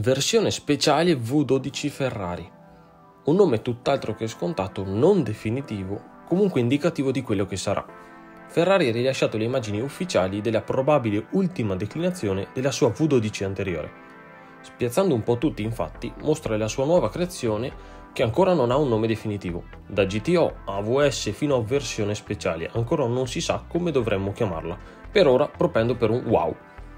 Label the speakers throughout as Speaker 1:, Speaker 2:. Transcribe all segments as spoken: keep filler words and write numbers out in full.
Speaker 1: Versione speciale V dodici Ferrari. Un nome tutt'altro che scontato, non definitivo, comunque indicativo di quello che sarà. Ferrari ha rilasciato le immagini ufficiali della probabile ultima declinazione della sua V dodici anteriore. Spiazzando un po' tutti, infatti, mostra la sua nuova creazione che ancora non ha un nome definitivo. Da G T O a V S fino a versione speciale, ancora non si sa come dovremmo chiamarla. Per ora propendo per un wow.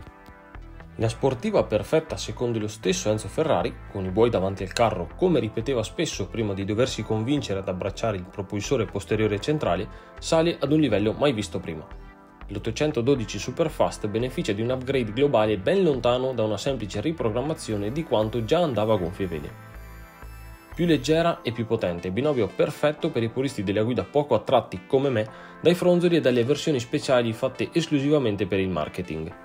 Speaker 1: La sportiva perfetta secondo lo stesso Enzo Ferrari, con i buoi davanti al carro come ripeteva spesso prima di doversi convincere ad abbracciare il propulsore posteriore centrale, sale ad un livello mai visto prima. L'ottocentododici Superfast beneficia di un upgrade globale ben lontano da una semplice riprogrammazione di quanto già andava a gonfie vele. Più leggera e più potente, binomio perfetto per i puristi della guida poco attratti come me dai fronzoli e dalle versioni speciali fatte esclusivamente per il marketing.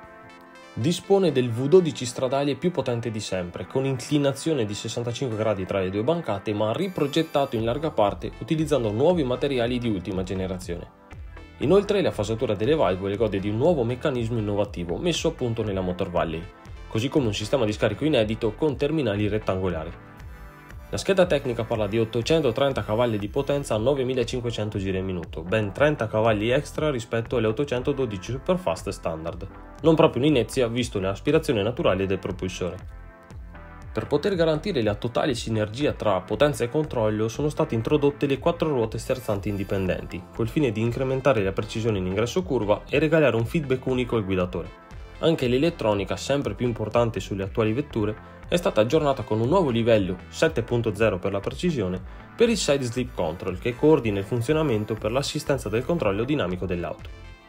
Speaker 1: Dispone del V dodici stradale più potente di sempre, con inclinazione di sessantacinque gradi tra le due bancate, ma riprogettato in larga parte utilizzando nuovi materiali di ultima generazione. Inoltre la fasatura delle valvole gode di un nuovo meccanismo innovativo messo a punto nella Motor Valley, così come un sistema di scarico inedito con terminali rettangolari. La scheda tecnica parla di ottocentotrenta cavalli di potenza a novemilacinquecento giri al minuto, ben trenta cavalli extra rispetto alle ottocentododici Superfast standard, non proprio un'inezia visto l'aspirazione naturale del propulsore. Per poter garantire la totale sinergia tra potenza e controllo sono state introdotte le quattro ruote sterzanti indipendenti, col fine di incrementare la precisione in ingresso curva e regalare un feedback unico al guidatore. Anche l'elettronica, sempre più importante sulle attuali vetture, è stata aggiornata con un nuovo livello, sette punto zero per la precisione, per il Side Slip Control che coordina il funzionamento per l'assistenza del controllo dinamico dell'auto.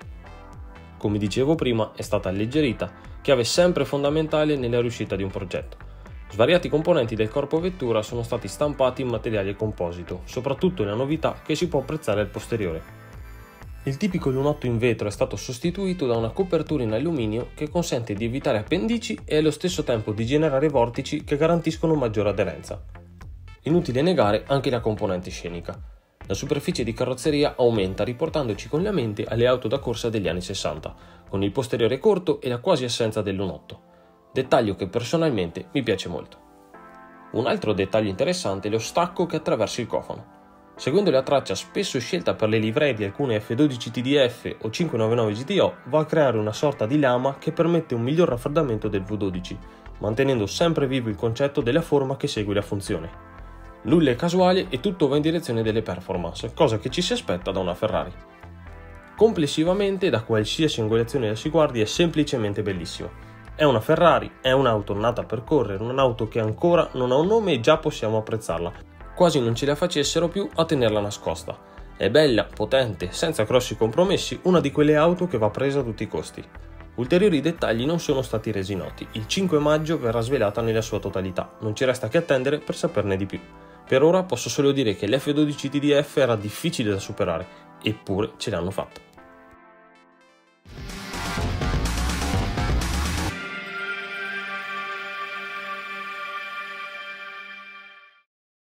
Speaker 1: Come dicevo prima, è stata alleggerita, chiave sempre fondamentale nella riuscita di un progetto. Svariati componenti del corpo vettura sono stati stampati in materiale composito, soprattutto la novità che si può apprezzare al posteriore. Il tipico lunotto in vetro è stato sostituito da una copertura in alluminio che consente di evitare appendici e allo stesso tempo di generare vortici che garantiscono maggiore aderenza. Inutile negare anche la componente scenica. La superficie di carrozzeria aumenta riportandoci con la mente alle auto da corsa degli anni sessanta, con il posteriore corto e la quasi assenza del lunotto, dettaglio che personalmente mi piace molto. Un altro dettaglio interessante è lo stacco che attraversa il cofano. Seguendo la traccia spesso scelta per le livree di alcune F dodici T D F o cinquecentonovantanove G T O, va a creare una sorta di lama che permette un miglior raffreddamento del V dodici, mantenendo sempre vivo il concetto della forma che segue la funzione. Nulla è casuale e tutto va in direzione delle performance, cosa che ci si aspetta da una Ferrari. Complessivamente, da qualsiasi angolazione la si guardi, è semplicemente bellissima. È una Ferrari, è un'auto nata per correre, un'auto che ancora non ha un nome e già possiamo apprezzarla. Quasi non ce la facessero più a tenerla nascosta. È bella, potente, senza grossi compromessi, una di quelle auto che va presa a tutti i costi. Ulteriori dettagli non sono stati resi noti. Il cinque maggio verrà svelata nella sua totalità. Non ci resta che attendere per saperne di più. Per ora posso solo dire che l'F dodici T D F era difficile da superare, eppure ce l'hanno fatta.